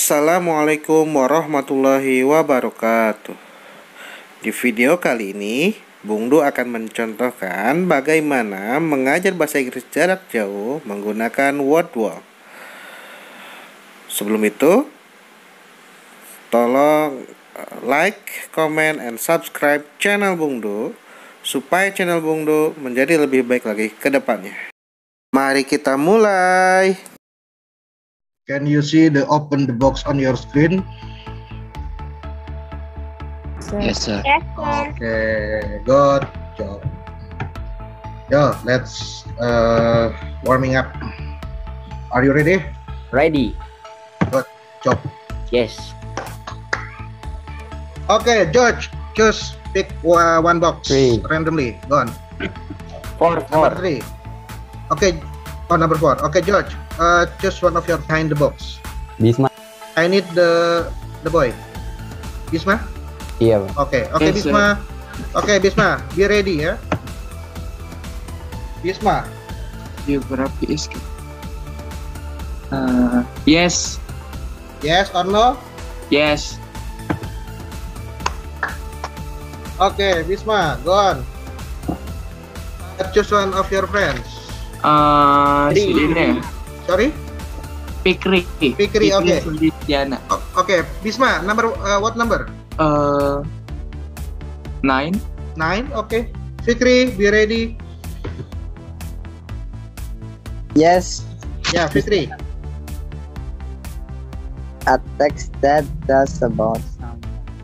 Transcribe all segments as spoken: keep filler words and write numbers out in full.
Assalamualaikum warahmatullahi wabarakatuh. Di video kali ini, Bung Du akan mencontohkan bagaimana mengajar bahasa Inggris jarak jauh menggunakan Wordwall. Sebelum itu, tolong like, comment, and subscribe channel Bung Du supaya channel Bung Du menjadi lebih baik lagi ke depannya. Mari kita mulai. Can you see the open the box on your screen? Yes, sir. Yes, sir. Okay, good job. Yo, let's uh, warming up. Are you ready? Ready? Good job. Yes. Okay, George, choose pick uh, one box Three. randomly. Go on. Four, four. Number three. Okay. Oh, number four. Okay, George. Uh, choose one of your kind the box. Bisma. I need the the boy. Bisma. Iya, Bang. Okay. Okay, Yes, Bisma. Okay, Bisma. Be ready ya. Bisma. Geography is uh, yes, Yes or no? yes. Okay, Bisma. Go on. Uh, choose one of your friends. Uh, si ini Sorry. Fikri. Fikri, oke. Sulistiana. O- okay, Bisma. Number uh, what number? Uh, nine. Nine. Okay. Fikri, be ready. Yes, Yeah, Fikri. a text that does about some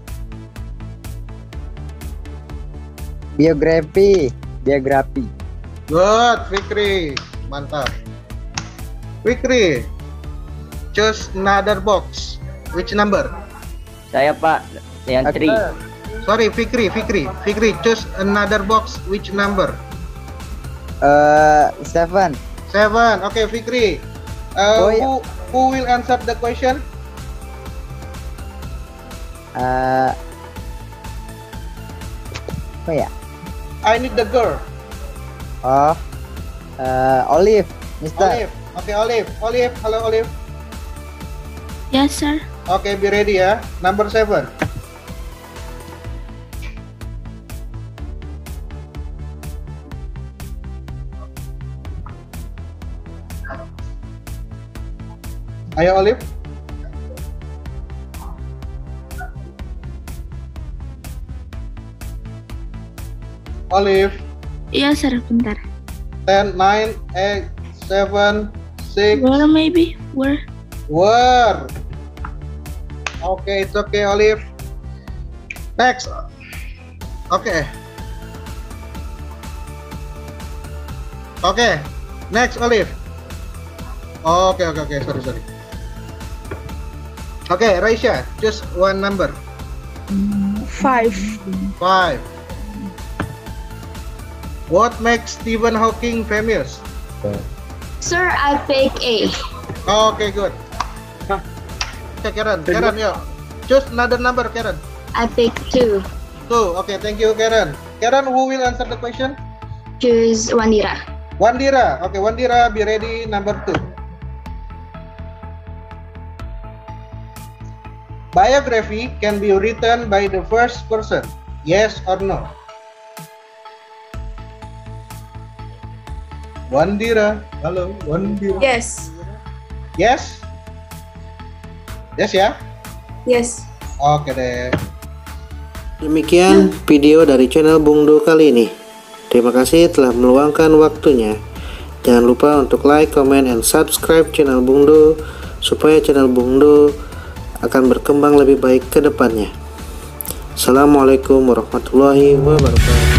biography, biography. Good, Fikri. Mantap. Fikri. Choose another box. Which number? Saya, Pak. Yang three. Sorry, Fikri, Fikri. Fikri, choose another box. Which number? Uh, seven. Seven. Okay, Fikri. Uh, Oh, ya. who, who will answer the question? Uh, apa ya? I need the girl. Oh, uh, Olive, Mister. Olive. Okay, Olive. Olive. Hello, Olive. Yes, sir. Okay, be ready ya. Number seven. Ayo, Olive. Olive. Iya, sir. Bentar. ten, nine, eight, seven, six. Where maybe? Where? Where? Okay, it's okay, Olive. Next. Okay. Okay. Next, Olive. Okay, okay, okay. Sorry, sorry. Okay, Raisya, just one number. Five. Five. What makes Stephen Hawking famous? Sir, I pick A. Okay, good. Okay, Karen. Karen, yo. Choose another number, Karen. I pick two. Two. Okay, thank you, Karen. Karen, who will answer the question? Choose Wandira. Wandira. Okay, Wandira, be ready. Number two. Biography can be written by the first person. Yes or no? Wandira. Halo, Wandira. Yes. Yes? Yes ya? Yes. Oke deh. Demikian video dari channel Bung Du kali ini. Terima kasih telah meluangkan waktunya. Jangan lupa untuk like, comment, and subscribe channel Bung Du supaya channel Bung Du akan berkembang lebih baik ke depannya. Assalamualaikum warahmatullahi wabarakatuh.